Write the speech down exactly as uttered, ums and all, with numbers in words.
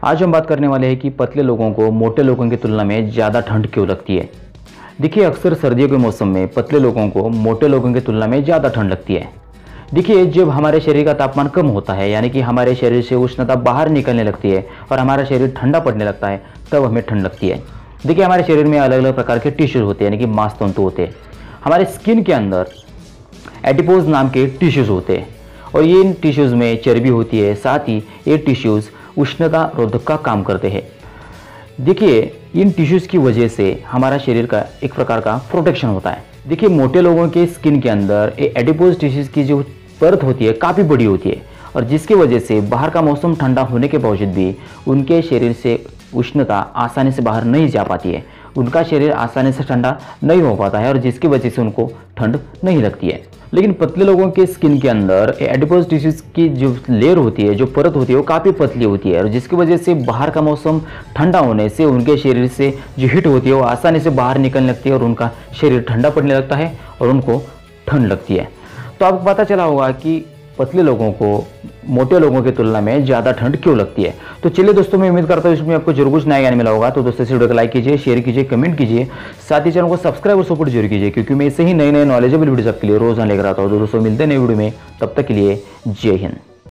आज हम बात करने वाले हैं कि पतले लोगों को मोटे लोगों की तुलना में ज़्यादा ठंड क्यों लगती है। देखिए, अक्सर सर्दियों के मौसम में पतले लोगों को मोटे लोगों की तुलना में ज़्यादा ठंड लगती है। देखिए, जब हमारे शरीर का तापमान कम होता है, यानी कि हमारे शरीर से उष्णता बाहर निकलने लगती है और हमारा शरीर ठंडा पड़ने लगता है, तब हमें ठंड लगती है। देखिए, हमारे शरीर में अलग अलग प्रकार के टिश्यूज होते हैं, यानी कि मांसतंतु होते हैं। हमारे स्किन के अंदर एडिपोज नाम के टिश्यूज होते हैं और ये इन टिश्यूज में चर्बी होती है। साथ ही ये टिश्यूज उष्णता रोधक का काम करते हैं। देखिए, इन टिश्यूज की वजह से हमारा शरीर का एक प्रकार का प्रोटेक्शन होता है। देखिए, मोटे लोगों के स्किन के अंदर ये एडिपोज टिश्यूज की जो परत होती है काफ़ी बड़ी होती है और जिसकी वजह से बाहर का मौसम ठंडा होने के बावजूद भी उनके शरीर से उष्णता आसानी से बाहर नहीं जा पाती है। उनका शरीर आसानी से ठंडा नहीं हो पाता है और जिसकी वजह से उनको ठंड नहीं लगती है। लेकिन पतले लोगों के स्किन के अंदर एडिपोज टिश्यूज की जो लेयर होती है, जो परत होती है, वो काफ़ी पतली होती है और जिसकी वजह से बाहर का मौसम ठंडा होने से उनके शरीर से जो हीट होती है वो आसानी से बाहर निकलने लगती है और उनका शरीर ठंडा पड़ने लगता है और उनको ठंड लगती है। तो आपको पता चला होगा कि पतले लोगों को मोटे लोगों की तुलना में ज़्यादा ठंड क्यों लगती है। तो चलिए दोस्तों, मैं उम्मीद करता हूँ इसमें आपको जरूर कुछ नया ज्ञान मिला होगा। तो दोस्तों, इस वीडियो को लाइक कीजिए, शेयर कीजिए, कमेंट कीजिए, साथ ही चैनल को सब्सक्राइब और सपोर्ट जरूर कीजिए, क्योंकि मैं ऐसे ही नए नए नॉलेजेबल वीडियोस आपके लिए रोजाना लेकर आता हूँ। तो दोस्तों, मिलते हैं नए वीडियो में, तब तक के लिए जय हिंद।